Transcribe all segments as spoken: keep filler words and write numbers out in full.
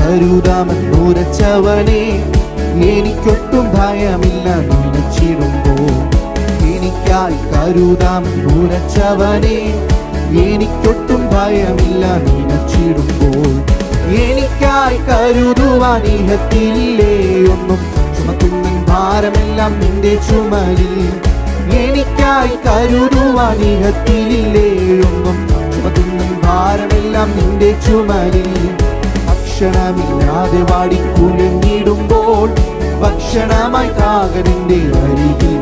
കരുതാമെന്നുരച്ചവനെ എനിക്കൊട്ടും ഭയമില്ല നനച്ചിടുമ്പോൾ. എനിക്കായി കരുതാമെന്നുരച്ചവനെ എനിക്കൊട്ടും ഭയമില്ല നനച്ചിടുമ്പോൾ. എനിക്കായി കരുതുവാൻ ഇഹത്തിലില്ലേ ഒന്നും, ചുമക്കുന്ന ഭാരമെല്ലാം നിന്റെ ചുമലിൽ. എനിക്കായി കരുതുവാൻ ഇഹത്തിലില്ലേ ഒന്നും, ചുമക്കുന്ന ഭാരമെല്ലാം നിന്റെ ചുമലിൽ. ഭക്ഷണമില്ലാതെ വാടിക്കുഴഞ്ഞിടുമ്പോൾ ഭക്ഷണമായി കാകനിന്റെ അരികിൽ.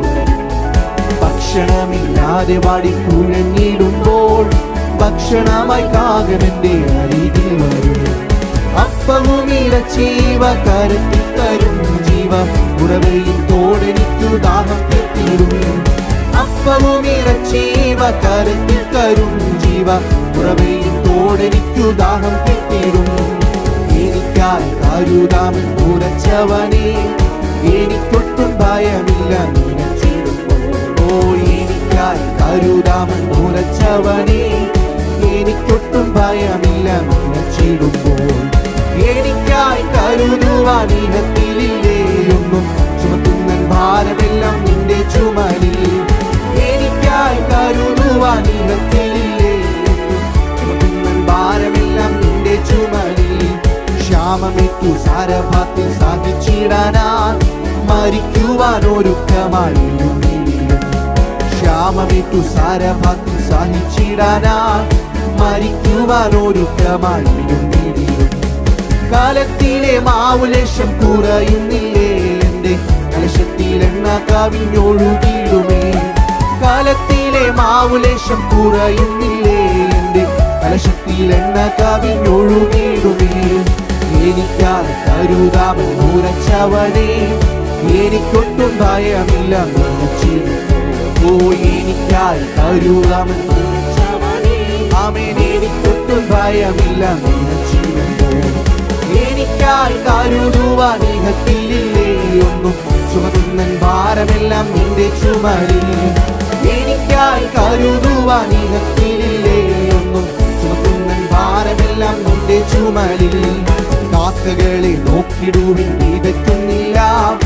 ഭക്ഷണമില്ലാതെ വാടിക്കുഴഞ്ഞിടുമ്പോൾ ഭക്ഷണമായി കാകനിന്റെ അരികിൽ വരും. അപ്പവും ഇറച്ചീവ കരത്തിൽ തരും ജീവ, ഉറവയിൽ തോടെനിക്കു ദാഹം തീർത്തിടും. അപ്പവും ഇറച്ചീവ കരത്തിൽ തരും ജീവ, ഉറവയിൽ തോടെനിക്കു ദാഹം തീർത്തിടും. എനിക്കായി കരുതാമെന്നുരച്ചവനെ എനിക്കൊട്ടും ഭയമില്ല നനച്ചിടുമ്പോൾ. ഓ എനിക്കായി കരുതാമെന്നുരച്ചവനെ എനിക്കൊട്ടും ഭയമില്ല നനച്ചിടുമ്പോൾ. എനിക്കായി കരുതുവാൻ ഇഹത്തിലില്ലേ ഒന്നും, ചുമക്കുന്ന ഭാരമെല്ലാം നിന്റെ ചുമലിൽ. എനിക്കായി കരുതുവാൻ ഇഹത്തിലില്ലേ ഒന്നും, ചുമക്കുന്ന ഭാരമെല്ലാം നിന്റെ ചുമലിൽ. ക്ഷാമമേറ്റു സാരഭാത്തിൽ സാധിച്ചിടാനാൻ മരിക്കുവാൻ ഒരുക്കമായും നീടിയും. ക്ഷാമമേറ്റു സാരഭാത്തിൽ സാധിച്ചിടാനാൻ മരിക്കുവാൻ ഒരുക്കമായും നീടിയും. കാലത്തിലെ മാവുലേശം കുറയുന്നില്ലേ എന്റെ കലശത്തിൽ എണ്ണ കവിഞ്ഞൊഴുകിടുമേ. കാലത്തിലെ മാവുലേശം കുറയുന്നില്ലേ എന്റെ കലശത്തിൽ എണ്ണ കവിഞ്ഞൊഴുകിടുമേ. എനിക്കായി കരുതാമെന്നുരച്ചവനെ എനിക്കൊട്ടും ഭയമില്ല നനച്ചിടുമ്പോൾ. ഓ എനിക്കായി കരുതാമെന്നുരച്ചവനെ ആമേൻ എനിക്കൊട്ടും ഭയമില്ല നനച്ചിടുമ്പോൾ. എനിക്കായി കരുതുവാൻ ഇഹത്തിലില്ലേ ഒന്നും, ചുമക്കുന്ന ഭാരമെല്ലാം നിന്റെ ചുമലിൽ. എനിക്കായി കരുതുവാൻ ഇഹത്തിലില്ലേ ഒന്നും, ചുമക്കുന്ന ഭാരമെല്ലാം നിന്റെ ചുമലിൽ. കാക്കകളെ നോക്കിടുവിൻ വിതയ്ക്കുന്നില്ല,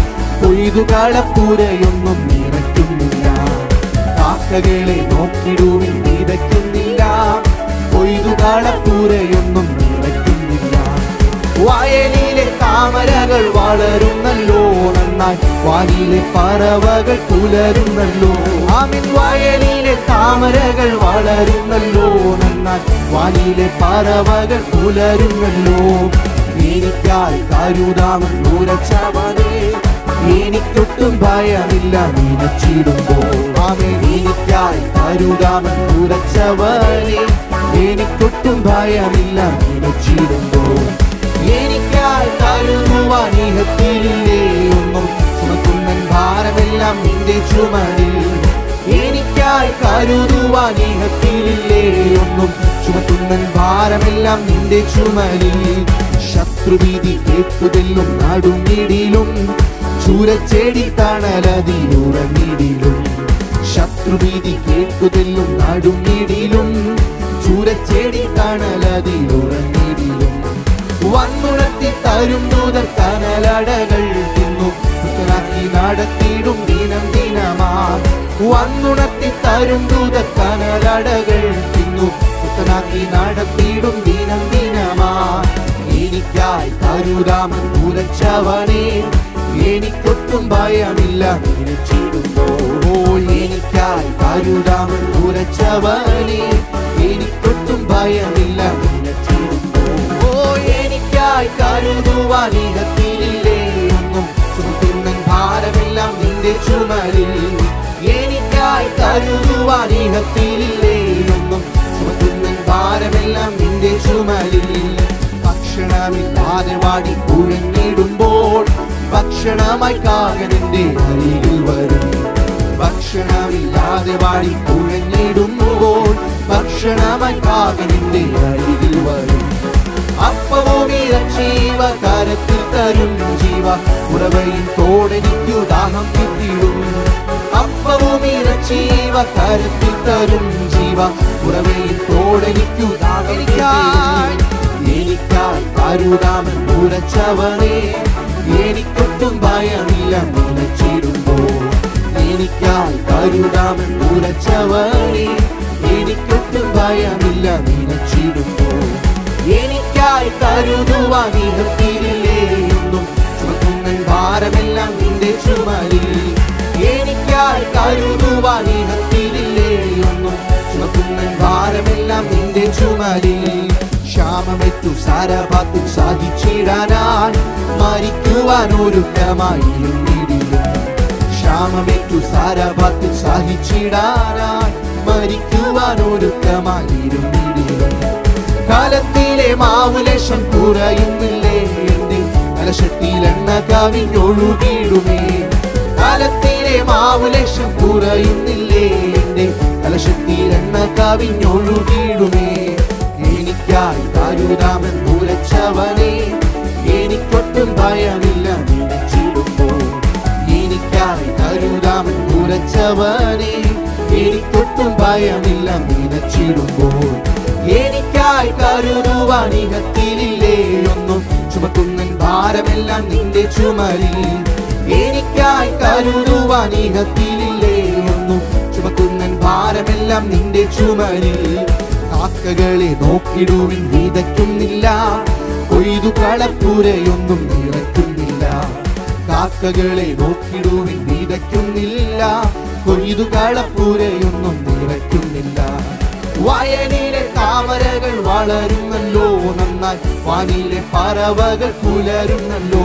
കൊയ്തുകളപ്പുരയൊന്നും നിറയ്ക്കുന്നില്ല. കാക്കകളെ നോക്കിടുവിൻ വിതയ്ക്കുന്നില്ല, കൊയ്തുകളപ്പുരയൊന്നും നിറയ്ക്കുന്നില്ല. വയലിലെ താമരകൾ വളരുന്നല്ലോ നന്നായി, വാനിലെ പറവകൾ പുലരുന്നല്ലോ. ആമീൻ. വയലിലെ താമരകൾ വളരുന്നല്ലോ നന്നായി, വാനിലെ പറവകൾ പുലരുന്നല്ലോ. എനിക്കായി കരുതാമെന്നുരച്ചവനെ എനിക്കൊട്ടും ഭയമില്ല നനച്ചിടുമ്പോൾ. ആമേൻ. എനിക്കായി കരുതാമെന്നുരച്ചവനെ എനിക്കൊട്ടും ഭയമില്ല നനച്ചിടുമ്പോൾ. എനിക്കായി കരുതുവാൻ ഇഹത്തിലില്ലേ ഒന്നും, ചുമക്കുന്ന ഭാരമെല്ലാം നിന്റെ ചുമലിൽ. എനിക്കായി കരുതുവാൻ ഇഹത്തിലില്ലേ ഒന്നും, ചുമക്കുന്ന ഭാരമെല്ലാം നിന്റെ ചുമലിൽ. ശത്രുഭീതി കേട്ടുതെല്ലും നടുങ്ങിടിലും, ചൂരച്ചെടി തണലതിലുറങ്ങിടിലും. ശത്രുഭീതി കേട്ടുതെല്ലും നടുങ്ങിടിലും, ചൂരച്ചെടി തണലതിലുറങ്ങിടിലും. വന്നുണർത്തി തരും ദൂതർ കനലടകൾ തിന്നു, പുത്തനാക്കി നടത്തിയിടും ദിനം ദിനമാ. വന്നുണർത്തി തരും ദൂതർ കനലടകൾ തിന്നു, പുത്തനാക്കി നടത്തിയിടും ദിനം ദിനമാ. എനിക്കായി കരുതാമെന്നുരച്ചവനെ എനിക്കൊട്ടും ഭയമില്ല നനച്ചിടുമ്പോൾ. എനിക്കായി കരുതാമെന്നുരച്ചവനെ എനിക്കൊട്ടും ഭയമില്ല നനച്ചിടുമ്പോൾ. ഓ എനിക്കായി കരുതുവാൻ ഇഹത്തിലില്ലേ ഒന്നും, ചുമക്കുന്ന ഭാരമെല്ലാം നിന്റെ ചുമലിൽ. എനിക്കായി കരുതുവാൻ ഇഹത്തിലില്ലേ ഒന്നും, ചുമക്കുന്ന ഭാരമെല്ലാം നിന്റെ ചുമലിൽ. ഭക്ഷണമില്ലാതെ വാടി കുഴഞ്ഞിടുമ്പോൾ ഭക്ഷണമായി കാകനിന്റെ അരികിൽ വരും. ഭക്ഷണമില്ലാതെ വാടി കുഴഞ്ഞിടുമ്പോൾ ഭക്ഷണമായി കാകനിന്റെ അരികിൽ വരും. അപ്പവും ഇറച്ചീവ കരത്തിൽ തരും ജീവ, ഉറവയിൽ തോടെനിക്കു ദാഹം തീർത്തിടും. അപ്പവും ഇറച്ചീവ കരത്തിൽ തരും ജീവ, ഉറവയിൽ തോടെനിക്കു ദാഹം. എനിക്കായി കരുതാമെന്ന് ഉറച്ചവനെ, എനിക്കൊട്ടും ഭയമില്ല നിലച്ചിടുമ്പോൾ. എനിക്കായി കരുതാമെന്ന് ഉറച്ചവനെ, എനിക്കൊട്ടും ഭയമില്ല നിലച്ചിടുമ്പോൾ. എനിക്കായി കരുതുവാൻ ഇഹത്തിലില്ലേ എന്നും ചുമക്കുന്ന ഭാരമെല്ലാം നിന്റെ ചുമലിൽ. എനിക്കായി കരുതുവാൻ ഇഹത്തിലില്ലേ എന്നും ചുമക്കുന്ന ഭാരമെല്ലാം നിന്റെ ചുമലിൽ. ക്ഷാമമേറ്റു സാരഭാത്തിൽ സാധിച്ചിടാനായി മരിക്കുവാൻ ഒരുക്കമായിരുന്നിടിലും. ക്ഷാമമേറ്റു സാരഭാത്തിൽ സാധിച്ചിടാനായി മരിക്കുവാൻ ഒരുക്കമായിരുന്നിടിലും. കാലത്തിലെ മാവുലേശം കുറയുന്നില്ലേ എന്റെ കലശത്തിൽ എണ്ണ കവിഞ്ഞൊഴുകിടുമേ. കാലത്തിലെ മാവുലേശം കുറയുന്നില്ലേ എന്റെ കലശത്തിൽ എണ്ണ കവിഞ്ഞൊഴുകിടുമേ. എനിക്കായി കരുതാമെന്ന് ഉറച്ചവനെ, എനിക്കൊട്ടും ഭയമില്ല നിലച്ചിടുമ്പോൾ. എനിക്കായി കരുതാമെന്ന് ഉറച്ചവനെ, എനിക്കൊട്ടും ഭയമില്ല നിലച്ചിടുമ്പോൾ. എനിക്കായി കരുതുവാൻ ഇഹത്തിലില്ലേ ഒന്നും ചുമക്കുന്ന ഭാരമെല്ലാം നിന്റെ ചുമലിൽ. എനിക്കായി കരുതുവാൻ ഇഹത്തിലില്ലേ ഒന്നും ചുമക്കുന്ന ഭാരമെല്ലാം നിന്റെ ചുമലിൽ. കാക്കകളെ നോക്കിടുവിൻ വിതയ്ക്കുന്നില്ല, കൊയ്തു കളപ്പുരയൊന്നും നിറയ്ക്കുന്നില്ല. കാക്കകളെ നോക്കിടുവിൻ വിതയ്ക്കുന്നില്ല, കൊയ്തു കളപ്പുരയൊന്നും നിറയ്ക്കുന്നില്ല. വയലിലെ താമരകൾ വളരുന്നല്ലോ നന്നായി, വാനിലെ പറവകൾ പുലരുന്നല്ലോ.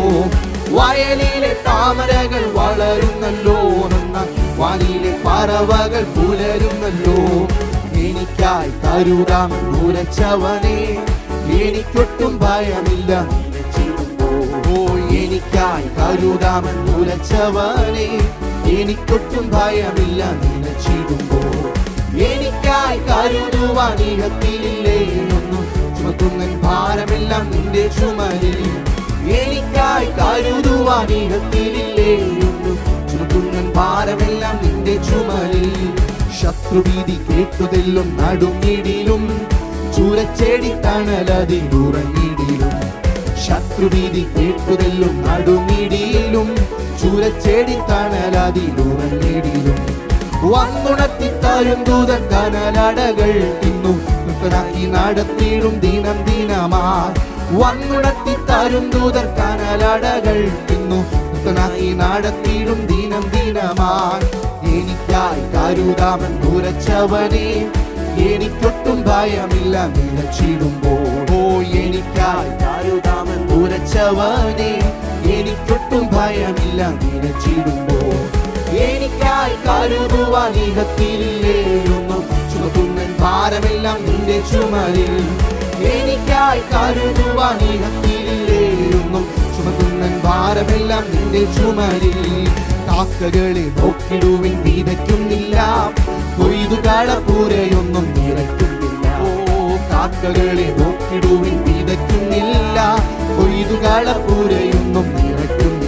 വയലിലെ താമരകൾ വളരുന്നല്ലോ നന്നായി, വാനിലെ പറവകൾ പുലരുന്നല്ലോ. എനിക്കായി കരുതാമെന്ന് ഉറച്ചവനെ, എനിക്കൊട്ടും ഭയമില്ല നിലച്ചിടുമ്പോൾ. ഓ എനിക്കായി കരുതാമെന്ന് ഉറച്ചവനെ, എനിക്കൊട്ടും ഭയമില്ല നിലച്ചിടുമ്പോൾ. എനിക്കായി കരുതുവാൻ ഇഹത്തിലില്ലേ ഒന്നും ചുമക്കുന്ന ഭാരമെല്ലാം നിന്റെ ചുമലിൽ. എനിക്കായി കരുതുവാൻ ഇഹത്തിലില്ലേ ഒന്നും ചുമക്കുന്ന ഭാരമെല്ലാം നിന്റെ ചുമലിൽ. ശത്രുഭീതി കേട്ടുതെല്ലും നടുങ്ങിടിലും, ചൂരച്ചെടി തണലതിലുറങ്ങിടിലും. ശത്രുഭീതി കേട്ടുതെല്ലും നടുങ്ങിടിലും, ചൂരച്ചെടി തണലതിലുറങ്ങിടിലും. വന്നുണർത്തി തരും ദൂതൻ കനലടകൾ തിന്നു നൃത്തനാക്കി നടത്തിയിടും ദിനം ദിനമായി. വന്നുണർത്തി തരും ദൂതൻ കനലടകൾ തിന്നു നൃത്തനാക്കി നടത്തിയിടും ദിനം ദിനമായി. എനിക്കായി കരുതാമെന്ന് ഉറച്ചവനെ, എനിക്കൊട്ടും ഭയമില്ല നിലച്ചിടുമ്പോൾ. ഓ എനിക്കായി കരുതാമെന്ന് ഉറച്ചവനെ, എനിക്കൊട്ടും ഭയമില്ല നിലച്ചിടുമ്പോൾ. എനിക്കായി കരുതുവാൻ ഇഹത്തിലില്ലേ ഒന്നും ചുമക്കുന്ന ഭാരമെല്ലാം നിന്റെ ചുമലിൽ. എനിക്കായി കരുതുവാൻ ഇഹത്തിലില്ലേ ഒന്നും ചുമക്കുന്ന ഭാരമെല്ലാം നിന്റെ ചുമലിൽ. കാക്കകളെ നോക്കിടുവിൻ വിതയ്ക്കുന്നില്ല, കൊയ്തു കളപ്പുരയൊന്നും നിറയ്ക്കുന്നില്ല. ഓ കാക്കകളെ നോക്കിടുവിൻ വിതയ്ക്കുന്നില്ല, കൊയ്തു കളപ്പുരയൊന്നും നിറയ്ക്കുന്നില്ല.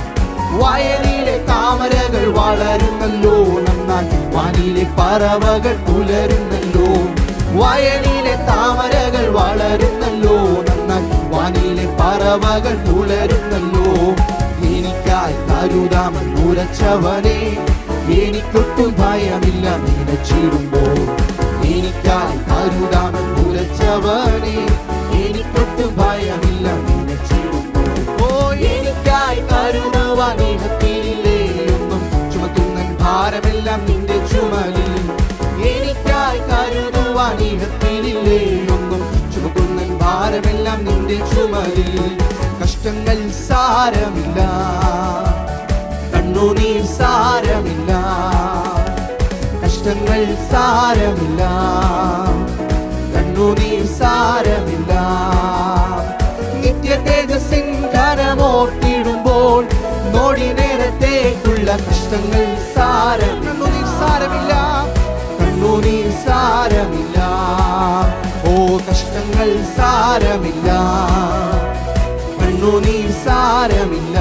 വയലിലെ താമരകൾ വളരുന്നല്ലോ നന്നായി, വാനിലെ പറവകൾ പുലരുന്നല്ലോ. വയലിലെ താമരകൾ വളരുന്നല്ലോ നന്നായി, വാനിലെ പറവകൾ പുലരുന്നല്ലോ. എനിക്കായി കരുതാമെന്ന് ഉറച്ചവനെ, എനിക്കൊട്ടും ഭയമില്ല നിലച്ചിടുമ്പോൾ. എനിക്കായി കരുതാമെന്ന് ഉറച്ചവനെ, എനിക്കൊട്ടും ഭയമില്ല നിലച്ചിടുമ്പോൾ. ഓ എനിക്കായി കരുതുവാൻ ഇഹത്തിലില്ലേ ഒന്നും ചുമക്കുന്ന ഭാരമെല്ലാം നിന്റെ ചുമലിൽ. എനിക്കായി കരുതുവാൻ ഇഹത്തിലില്ലേ ഒന്നും ചുമക്കുന്ന ഭാരമെല്ലാം നിന്റെ ചുമലിൽ. കഷ്ടങ്ങൾ സാരമില്ല, കണ്ണുനീർ സാരമില്ല. കഷ്ടങ്ങൾ സാരമില്ല, കണ്ണുനീർ സാരമില്ല. നിത്യ തേജസ്സിൻ ഘനമോർത്തിടുമ്പോൾ നോടി നേരത്തേക്കുള്ള കഷ്ടങ്ങൾ സാരം. കണ്ണുനീർ സാരമില്ല, കണ്ണുനീർ സാരമില്ല. ഓ കഷ്ടങ്ങൾ സാരമില്ല, കണ്ണുനീർ സാരമില്ല.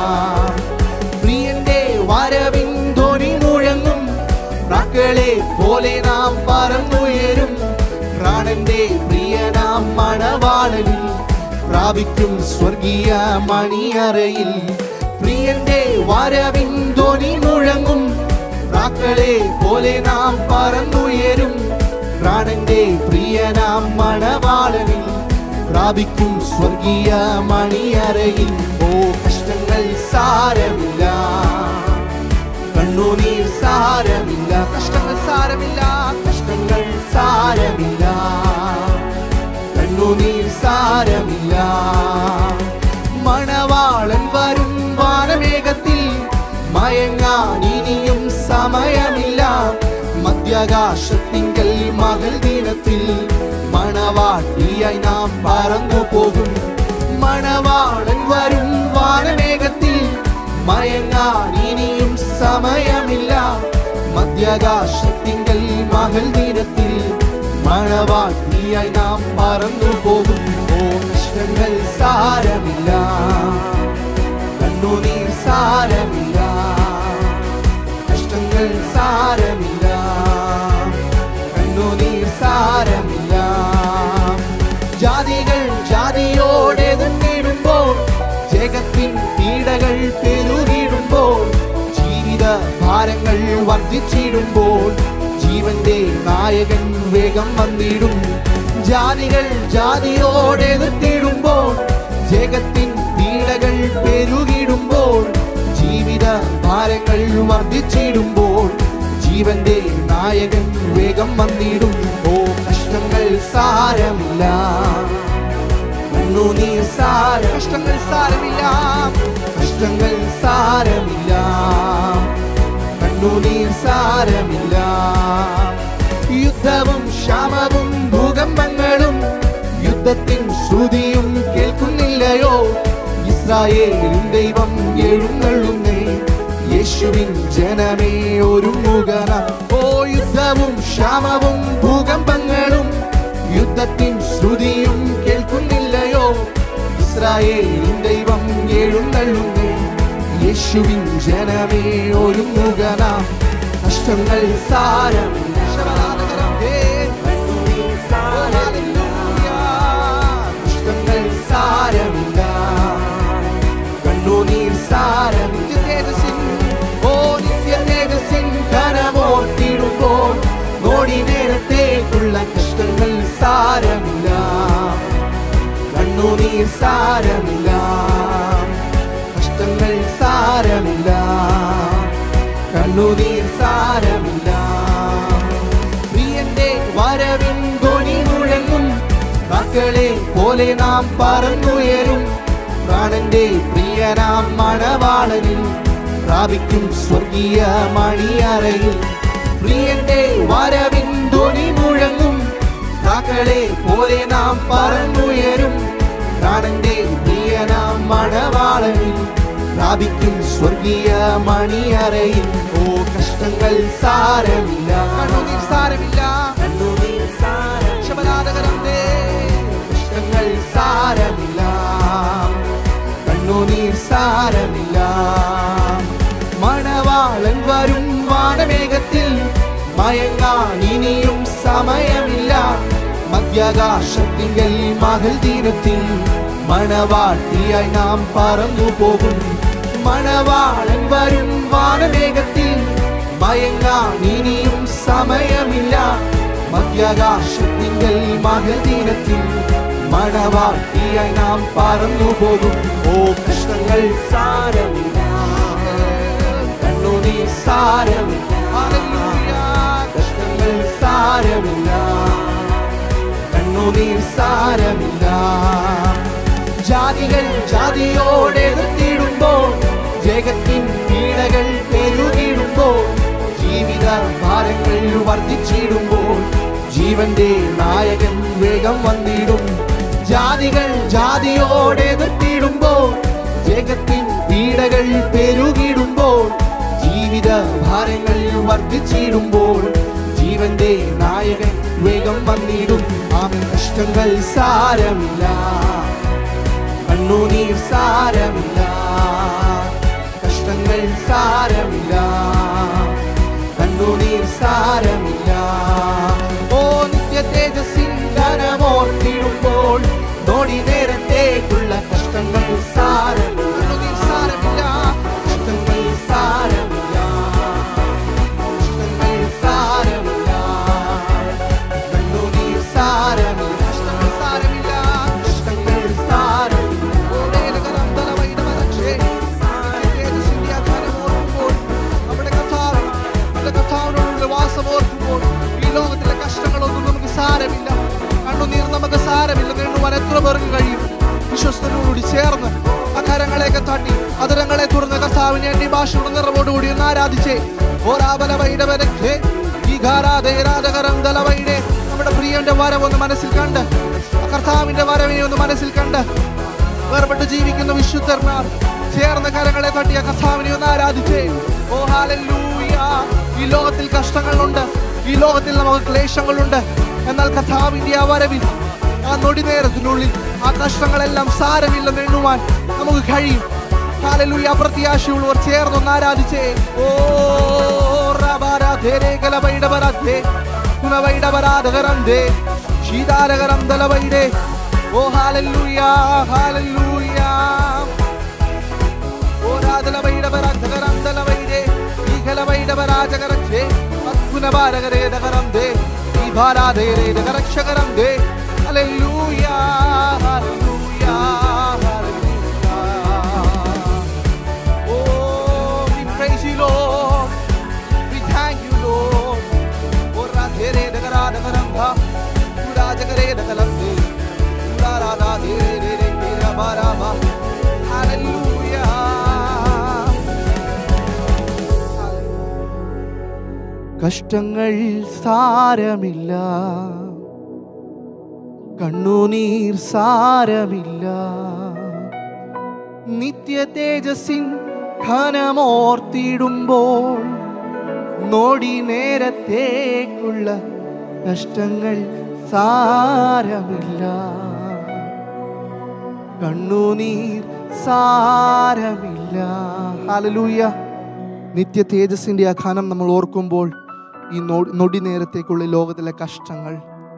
പ്രിയന്റെ വരവിൻ ധ്വനി മുഴങ്ങും, പ്രാക്കളെ പോലെ നാം പറന്നുയരും. പ്രാണന്റെ പ്രിയനാം മണവാളനിൽ പ്രാപിക്കും സ്വർഗീയ മണിയറയിൽ. പ്രിയന്റെ വരവിൻ ധ്വനി മുഴങ്ങും, പ്രാക്കളെ പോലെ നാം പറന്നുയരും. പ്രാണന്റെ പ്രിയനാം മണവാളനിൽ പ്രാപിക്കും സ്വർഗീയ മണിയറയിൽ. ഓ കഷ്ടങ്ങൾ സാരമില്ല, കണ്ണുനീർ സാരമില്ല, കഷ്ടങ്ങൾ സാരമില്ല, കഷ്ടങ്ങൾ സാരമില്ല, കണ്ണുനീർ സാരമില്ല. മണവാളൻ വരും വാനമേഘത്തിൽ, മയങ്ങാൻ ഇനിയും സമയമില്ല. മധ്യാകാശത്തിങ്കൽ മകൾ ദിനത്തിൽ മണവാട്ടിയായി നാം പറന്നു പോകും. മണവാളൻ വരും വാനമേഘത്തിൽ, മയങ്ങാൻ ഇനിയും സമയമില്ല. മധ്യാകാശത്തിങ്കൽ മകൾ ദിനത്തിൽ മണവാട്ടിയായി നാം പറന്നു പോകും. ഓ കഷ്ടങ്ങൾ സാരമില്ല, കണ്ണുനീർ സാരമില്ല, കഷ്ടങ്ങൾ സാരമില്ല, കണ്ണുനീർ സാരമില്ല. ജാതികൾ ജാതിയോടെ എതിർത്തിടുമ്പോൾ, ജഗത്തിൻ പീഡകൾ പെരുകിടുമ്പോൾ, ജീവിത ഭാരങ്ങൾ വർദ്ധിച്ചിടുമ്പോൾ, ജീവന്റെ നായകൻ വേഗം വന്നിടും. ജാതികൾ ജാതിയോടെ എതിർത്തിടുമ്പോൾ, ജഗത്തിൻ പീഡകൾ പെരുകിടുമ്പോൾ, ജീവിത ഭാരങ്ങൾ വർദ്ധിച്ചിടുമ്പോൾ, ജീവന്റെ നായകൻ വേഗം വന്നിടും. ഓ കഷ്ടങ്ങൾ സാരമില്ല, കണ്ണുനീർ സാര, കഷ്ടങ്ങൾ സാരമില്ല, കഷ്ടങ്ങൾ സാരമില്ല, കണ്ണുനീർ സാരമില്ല. യുദ്ധവും ക്ഷാമവും ഭൂകമ്പങ്ങളും യുദ്ധത്തിൻ ശ്രുതിയും കേൾക്കുന്നില്ലയോ? ഇസ്രായേലിൻ ദൈവം എഴുന്നള്ളുന്നേ, യേശുവിൻ ജനമേ ഒരുങ്ങുകന. ഓ യുദ്ധവും ക്ഷാമവും ഭൂകമ്പങ്ങളും യുദ്ധത്തിൻ ശ്രുതിയും കേൾക്കുന്നില്ലയോ? ഇസ്രായേലിൻ ദൈവം എഴുന്നള്ളുന്നേ, യേശുവിൻ ജനമേ ഒരുങ്ങുകന. കഷ്ടങ്ങൾ സാരമില്ല, കഷ്ടങ്ങൾ സാരമില്ല, കണ്ണുനീർ സാരമില്ല. ഓ നിത്യ തേജസ്സിൻ കരമോർത്തിടുമ്പോൾ, നോടി നേരത്തേക്കുള്ള കഷ്ടങ്ങൾ സാരമില്ല, കണ്ണുനീർ സാരമില്ല, കഷ്ടങ്ങൾ സാരമില്ല, കണ്ണുനീർ സാരമില്ല. പ്രിയന്റെ വരവിൻ ധ്വനി മുഴങ്ങും, മക്കളെ പോലെ നാം പറന്നുയരും. പ്രാണന്റെ പ്രിയനാം മണവാളനിൽ പ്രാപിക്കും സ്വർഗീയ മണിയറയിൽ. പ്രിയന്റെ വരവിൻ ധ്വനി മുഴങ്ങും, മക്കളെ പോലെ നാം പറന്നുയരും. പ്രാണന്റെ പ്രിയനാം മണവാളനിൽ പ്രാപിക്കും സ്വർഗീയ മണിയറയിൽ. ഓ കഷ്ടങ്ങൾ സാരമില്ല, കണ്ണുനീർ സാരമില്ല, കണ്ണുനീർ സാരമില്ല, കഷ്ടങ്ങൾ സാരമില്ല, കണ്ണുനീർ സാരമില്ല. മണവാളൻ വരും വാനമേഘത്തിൽ, മയങ്ങാൻ ഇനിയും സമയമില്ല. മധ്യാകാശത്തിങ്കൽ മകൾ ദിനത്തിൽ മണവാട്ടിയായി നാം പറന്നു പോകും. മണവാളൻ വരും വാനമേഘത്തിൽ, മയങ്ങാൻ ഇനിയും സമയമില്ല. മധ്യാകാശത്തിങ്കൽ മകൾ ദിനത്തിൽ മണവാട്ടിയായി നാം പറന്നു പോകും. ഓ കഷ്ടങ്ങൾ സാരമില്ല, കണ്ണുനീർ സാരമില്ല, കഷ്ടങ്ങൾ സാരമില്ല, കണ്ണുനീർ സാരമില്ല. ജാതികൾ ജാതിയോടെ എതിർത്തിടുമ്പോൾ, ജഗത്തിൻ പീഡകൾ പെരുകിടുമ്പോൾ, ജീവിത ഭാരങ്ങൾ വർദ്ധിച്ചിടുമ്പോൾ, ജീവന്റെ നായകൻ വേഗം വന്നിടും. ജാതികൾ ജാതിയോടെ എതിർത്തിടുമ്പോൾ, ജഗത്തിൻ പീഡകൾ പെരുകിടുമ്പോൾ, ജീവിത ഭാരങ്ങൾ വർദ്ധിച്ചിടുമ്പോൾ, ജീവന്റെ നായകൻ വേഗം വന്നിടും. ആമേൻ. കഷ്ടങ്ങൾ സാരമില്ല, കണ്ണുനീർ സാരമില്ല, കഷ്ടങ്ങൾ സാരമില്ല, കണ്ണുനീർ സാരമില്ല. ഓ നിത്യ തേജസ്സിൻ കരമോർത്തിടുമ്പോൾ, നോടി നേരത്തേക്കുള്ള പേർക്ക് കഴിയും? വിശ്വസ്തനോടുകൂടി ചേർന്ന് ആ കരങ്ങളെയൊക്കെ തട്ടി അതിരങ്ങളെ തുറന്ന് കർത്താവിനെ എണ്ണി ഭാഷയുടെ നിറവോടുകൂടി ഒന്ന് ആരാധിച്ചേ. നമ്മുടെ പ്രിയന്റെ വരവൊന്ന് മനസ്സിൽ കണ്ട്, കർത്താവിന്റെ വരവിനെ ഒന്ന് മനസ്സിൽ കണ്ട് വേർപെട്ട് ജീവിക്കുന്ന വിശുദ്ധന്മാർ ചേർന്ന് കരങ്ങളെ തട്ടിയ കർത്താവിനെ ഒന്ന് ആരാധിച്ചേ. ഓ ഹല്ലേലൂയ. ഈ ലോകത്തിൽ കഷ്ടങ്ങളുണ്ട്, ഈ ലോകത്തിൽ നമുക്ക് ക്ലേശങ്ങളുണ്ട്. എന്നാൽ കർത്താവിന്റെ ആ വരവിൽ ആ നൊടി നേരത്തിനുള്ളിൽ ആ കഷ്ടങ്ങളെല്ലാം സാരമില്ലെന്ന് എണ്ണുവാൻ നമുക്ക് കഴിയും. ഹല്ലേലൂയ. പ്രത്യാശയുള്ളവർ ചേർന്നൊന്ന് ആരാധിച്ചേ. ഓ ഓ ഹല്ലേലൂയ, ഹല്ലേലൂയ. ഓ രാധലവൈഡ ബരാധകരം ദലവൈഡേ ഈഗലവൈഡ ബരാജകരച്ചേ അത്കുനബാരകരേ ദകരം ദേ ഈ ഭാരാദേരേ ദകരക്ഷകരം ദേ. ഹല്ലേലൂയ, ഹല്ലേലൂയ, ഹല്ലേലൂയ. Oh, we praise you, Lord. We thank you, Lord. Oh radhere dagara dagaram dha urajagare dagalam de urarada dere dere dera baraba. Hallelujah. കഷ്ടങ്ങൾ സാരമില്ല, കണ്ണുനീർ സാരമില്ല, നിത്യ തേജസ്സിൻ ഘനമോർത്തിടുമ്പോൾ നോടി നേരത്തേക്കുള്ള കഷ്ടങ്ങൾ സാരമില്ല, കണ്ണുനീർ സാരമില്ല. ഹല്ലേലൂയ. നിത്യ തേജസ്സിന്റെ ആ ഘനം നമ്മൾ ഓർക്കുമ്പോൾ ഈ നൊടി നേരത്തേക്കുള്ള ലോകത്തിലെ കഷ്ടങ്ങൾ,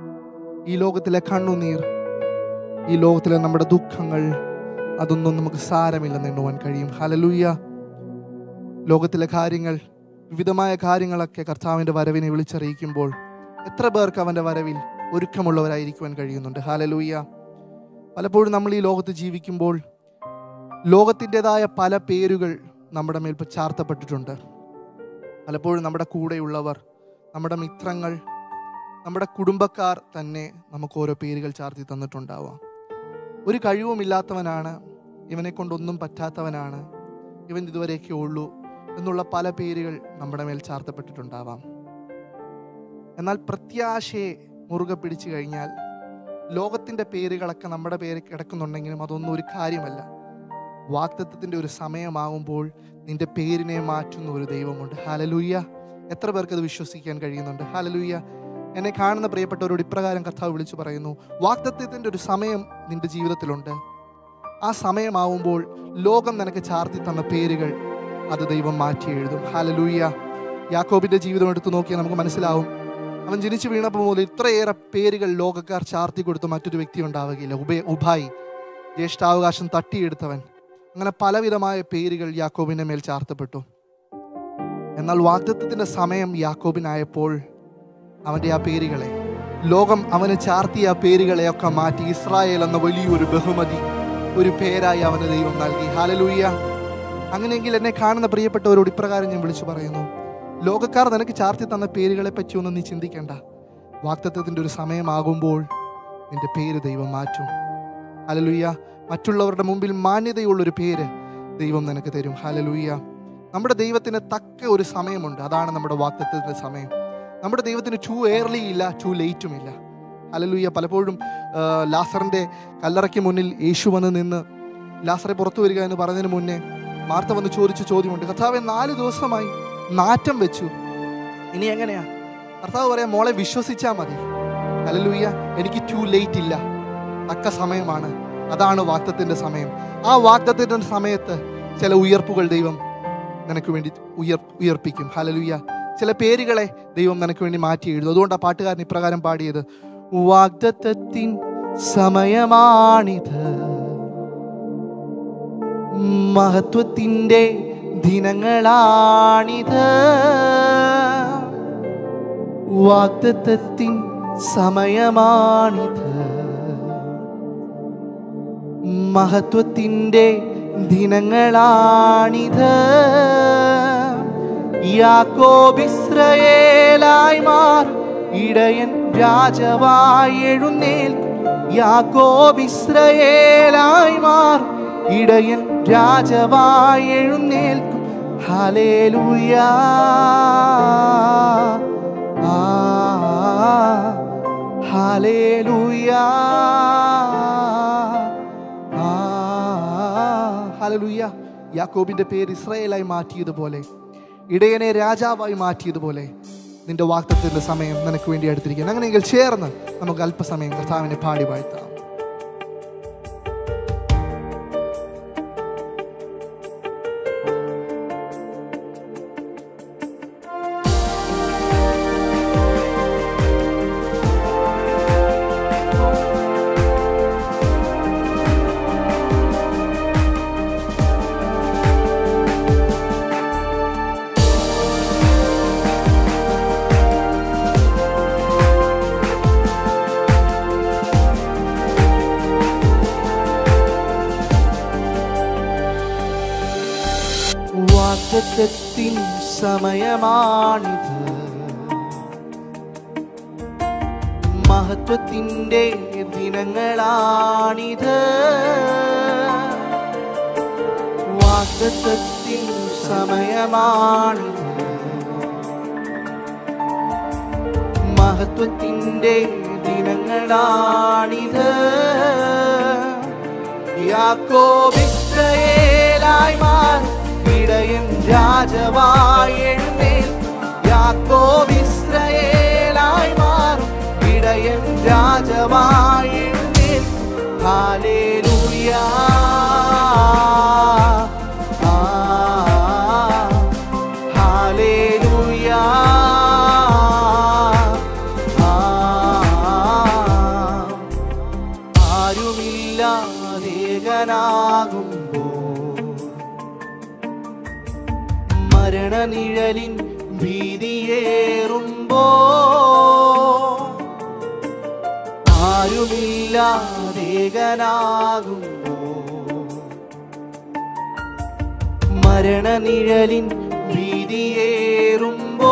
ഈ ലോകത്തിലെ കണ്ണുനീർ, ഈ ലോകത്തിലെ നമ്മുടെ ദുഃഖങ്ങൾ, അതൊന്നും നമുക്ക് സാരമില്ലെന്ന് എണ്ണുവാൻ കഴിയും. ഹല്ലേലൂയ. ലോകത്തിലെ കാര്യങ്ങൾ, വിവിധമായ കാര്യങ്ങളൊക്കെ കർത്താവിൻ്റെ വരവിനെ വിളിച്ചറിയിക്കുമ്പോൾ എത്ര പേർക്ക് അവൻ്റെ വരവിൽ ഒരുക്കമുള്ളവരായിരിക്കുവാൻ കഴിയുന്നുണ്ട്? ഹല്ലേലൂയ. പലപ്പോഴും നമ്മൾ ഈ ലോകത്ത് ജീവിക്കുമ്പോൾ ലോകത്തിൻ്റെതായ പല പേരുകൾ നമ്മുടെ മേൽ ചാർത്തപ്പെട്ടിട്ടുണ്ട്. പലപ്പോഴും നമ്മുടെ കൂടെയുള്ളവർ, നമ്മുടെ മിത്രങ്ങൾ, നമ്മുടെ കുടുംബക്കാർ തന്നെ നമുക്ക് ഓരോ പേരുകൾ ചാർത്തി തന്നിട്ടുണ്ടാവാം. ഒരു കഴിവുമില്ലാത്തവനാണ്, ഇവനെ കൊണ്ടൊന്നും പറ്റാത്തവനാണ്, ഇവൻ ഇതുവരെയൊക്കെ ഉള്ളൂ എന്നുള്ള പല പേരുകൾ നമ്മുടെ മേൽ ചാർത്തപ്പെട്ടിട്ടുണ്ടാവാം. എന്നാൽ പ്രത്യാശയെ മുറുകെ പിടിച്ചു കഴിഞ്ഞാൽ ലോകത്തിൻ്റെ പേരുകളൊക്കെ നമ്മുടെ പേര് കിടക്കുന്നുണ്ടെങ്കിലും അതൊന്നും ഒരു കാര്യമല്ല. വാഗ്ദത്തത്തിൻ്റെ ഒരു സമയമാകുമ്പോൾ നിന്റെ പേരിനെ മാറ്റുന്ന ഒരു ദൈവമുണ്ട്. ഹല്ലേലൂയ. എത്ര പേർക്ക് അത് വിശ്വസിക്കാൻ കഴിയുന്നുണ്ട്? ഹല്ലേലൂയ. എന്നെ കാണുന്ന പ്രിയപ്പെട്ടവരോട് ഇപ്രകാരം കർത്താവ് വിളിച്ചു പറയുന്നു, വാഗ്ദത്തത്തിൻ്റെ ഒരു സമയം നിന്റെ ജീവിതത്തിലുണ്ട്. ആ സമയമാവുമ്പോൾ ലോകം നിനക്ക് ചാർത്തി തന്ന പേരുകൾ അത് ദൈവം മാറ്റി എഴുതും. ഹല്ലേലൂയ. യാക്കോബിൻ്റെ ജീവിതം എടുത്ത് നോക്കിയാൽ നമുക്ക് മനസ്സിലാവും, അവൻ ജനിച്ചു വീണപ്പോൾ മുതൽ ഇത്രയേറെ പേരുകൾ ലോകക്കാർ ചാർത്തി കൊടുത്ത് മറ്റൊരു വ്യക്തി ഉണ്ടാവുകയില്ല. ഉബേ ഉഭായി, ജ്യേഷ്ഠാവകാശം തട്ടിയെടുത്തവൻ, അങ്ങനെ പലവിധമായ പേരുകൾ യാക്കോബിൻ്റെ മേൽ ചാർത്തപ്പെട്ടു. എന്നാൽ വാഗ്ദത്തത്തിൻ്റെ സമയം യാക്കോബിനായപ്പോൾ അവൻ്റെ ആ പേരുകളെ, ലോകം അവന് ചാർത്തിയ ആ പേരുകളെയൊക്കെ മാറ്റി ഇസ്രായേൽ എന്ന വലിയൊരു ബഹുമതി, ഒരു പേരായി അവന് ദൈവം നൽകി. ഹല്ലേലൂയ. അങ്ങനെയെങ്കിൽ എന്നെ കാണുന്ന പ്രിയപ്പെട്ടവരോട് ഇപ്രകാരം ഞാൻ വിളിച്ചു പറയുന്നു, ലോകക്കാർ നിനക്ക് ചാർത്തി തന്ന പേരുകളെ പറ്റിയൊന്നും നീ ചിന്തിക്കേണ്ട. വാഗ്ദത്തത്തിൻ്റെ ഒരു സമയമാകുമ്പോൾ നിന്റെ പേര് ദൈവം മാറ്റും. ഹല്ലേലൂയ. മറ്റുള്ളവരുടെ മുമ്പിൽ മാന്യതയുള്ളൊരു പേര് ദൈവം നിനക്ക് തരും. ഹല്ലേലൂയ. നമ്മുടെ ദൈവത്തിന് തക്ക ഒരു സമയമുണ്ട്, അതാണ് നമ്മുടെ വാഗ്ദത്തത്തിൻ്റെ സമയം. നമ്മുടെ ദൈവത്തിന് ടു ഏർലി ഇല്ല, ടു ലേറ്റും ഇല്ല. ഹല്ലേലൂയ. പലപ്പോഴും ലാസറിൻ്റെ കല്ലറയ്ക്ക് മുന്നിൽ യേശു വന്ന് നിന്ന് ലാസറെ പുറത്തു വരിക എന്ന് പറഞ്ഞതിന് മുന്നേ മാർത്ത വന്ന് ചോദിച്ച ചോദ്യമുണ്ട്, കർത്താവേ നാല് ദിവസമായി നാറ്റം വെച്ചു, ഇനി എങ്ങനെയാ? കർത്താവ് പറയാം, മോളെ വിശ്വസിച്ചാൽ മതി. ഹല്ലേലൂയ. എനിക്ക് ടു ലേറ്റ് ഇല്ല, തക്ക സമയമാണ്. അതാണ് വാഗ്ദത്തത്തിൻ്റെ സമയം. ആ വാഗ്ദത്തത്തിൻ്റെ സമയത്ത് ചില ഉയർപ്പുകൾ ദൈവം നിനക്ക് വേണ്ടി ഉയർ ഉയർപ്പിക്കും. ഹല്ലേലൂയ. ചില പേരുകളെ ദൈവം നിനക്ക് വേണ്ടി മാറ്റി എഴുതും. അതുകൊണ്ട് ആ പാട്ടുകാരൻ ഇപ്രകാരം പാടിയത്, വാഗ്ദത്തത്തിൻ സമയമാണിത്, മഹത്വത്തിൻ്റെ ദിനങ്ങളാണിത്, വാഗ്ദത്തത്തിൻ സമയമാണിത്, മഹത്വത്തിൻ്റെ ദിനങ്ങളാണിത്, യാക്കോബ് ഇസ്രായേലായി മാറും, ഇടയൻ രാജാവായി എഴുന്നേൽക്കും, യാക്കോബ് ഇസ്രായേലായി മാറും, ഇടയൻ രാജാവായി എഴുന്നേൽക്കും. ഹല്ലേലൂയ, ഹല്ലേലൂയ, ഹല്ലേലൂയ. യാക്കോബിന്റെ പേര് ഇസ്രായേലായി മാറ്റിയതുപോലെ, ഇടയനെ രാജാവായി മാറ്റിയതുപോലെ നിന്റെ വാഗ്ദത്തത്തിന്റെ സമയം നിനക്ക് വേണ്ടി അടുത്തിരിക്കുന്നു. അങ്ങനെയെങ്കിൽ ചേർന്ന് നമുക്ക് അല്പസമയം കർത്താവിനെ പാടി വാഴ്ത്താം. വാഗ്ദത്തത്തിൻ സമയമാണിത്, മഹത്വത്തിൻ്റെ ദിനങ്ങളാണിത്. വാഗ്ദത്തത്തിൻ സമയമാണിത്, മഹത്വത്തിൻ്റെ ദിനങ്ങളാണിത്. യാക്കോബ് ഇസ്രായേലായി മാറും, ഇടയൻ രാജാവായി എഴുന്നേൽക്കും. യാക്കോബ് ഇസ്രായേലായി മാറും, ഇടയൻ രാജാവായി എഴുന്നേൽക്കും. ഹല്ലേലൂയ, ഹല്ലേലൂയ, ആരുമില്ലാതേകനാകുമ്പോൾ, മരണനിഴലിൻ ഭീതിയേറുമ്പോ, ആരുമില്ലാതേകനാകുമ്പോ, മരണനിഴലിൻ ഭീതിയേറുമ്പോ,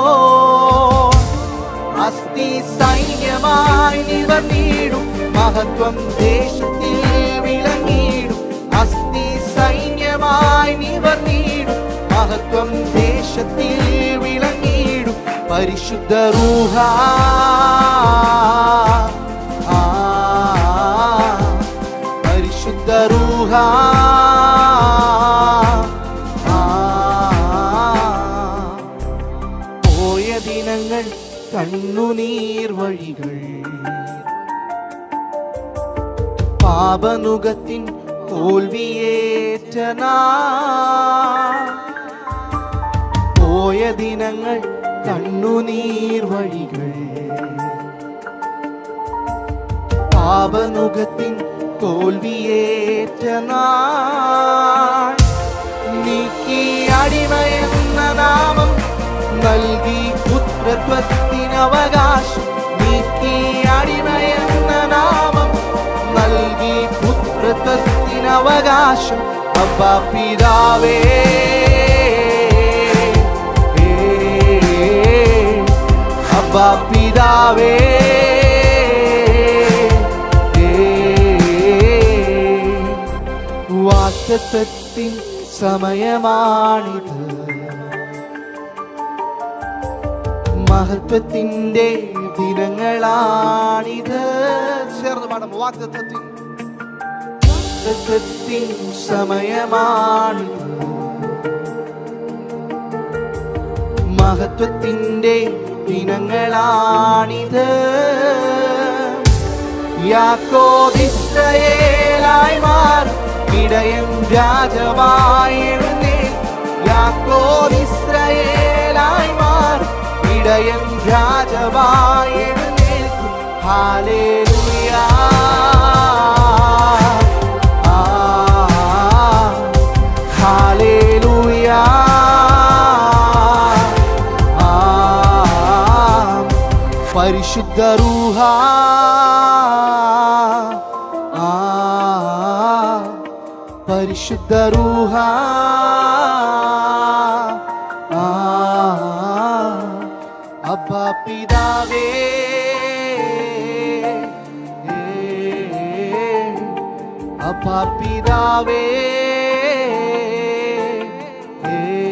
അസ്ഥി സൈന്യമായി നിവർന്നിടും, മഹത്വം ദേശത്തിൽ വിളങ്ങിടും. അസ്ഥി സൈന്യമായി നിവർന്നിടും, മഹത്വം ദേശത്തിൽ വിളങ്ങിടും. പരിശുദ്ധ റൂഹ, പരിശുദ്ധ റൂഹ, പോയ ദിനങ്ങൾ കണ്ണുനീർ വഴികൾ, പാപനുകത്തിൻ തോൽവിയേറ്റനാ. പോയ ദിനങ്ങൾ കണ്ണുനീർ വഴികൾ, പാപനുകത്തിൻ തോൽവിയേറ്റനാ. നീക്കി അടിമയെന്ന നാമം നൽകി പുത്രത്വത്തിനവകാശം. നീക്കി അടിമയെന്ന നാമം നൽകി പുത്രത്വത്തിനവകാശം. അബ്ബാ പിതാവേ, അബ്ബാ പിതാവേ, വാഗ്ദത്തത്തിൻ സമയമാണിത്, മഹത്വത്തിൻ്റെ ദിനങ്ങളാണിത്. ചേർന്ന് പാടാം. വാഗ്ദത്തത്തിൻ വാഗ്ദത്തത്തിൻ സമയമാണിത്, മഹത്വത്തിൻ്റെ ദിനങ്ങളാണിത്. യാക്കോബ് ഇസ്രായേലായി മാറും, ഇടയൻ രാജാവായി എഴുന്നേൽക്കും. യാക്കോബ് ഇസ്രായേലായി മാറും, ഇടയൻ രാജാവായി എഴുന്നേൽക്കും. ഹല്ലേലൂയ, ഹല്ലേലൂയ, പരിശുദ്ധ റൂഹ, പരിശുദ്ധ റൂഹ, അബ്ബാ പിതാവേ, അപ്പാ പിതാവേ,